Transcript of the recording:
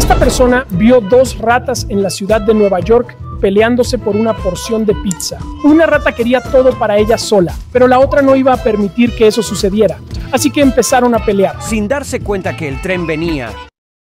Esta persona vio 2 ratas en la ciudad de Nueva York peleándose por una porción de pizza. Una rata quería todo para ella sola, pero la otra no iba a permitir que eso sucediera, así que empezaron a pelear. Sin darse cuenta que el tren venía,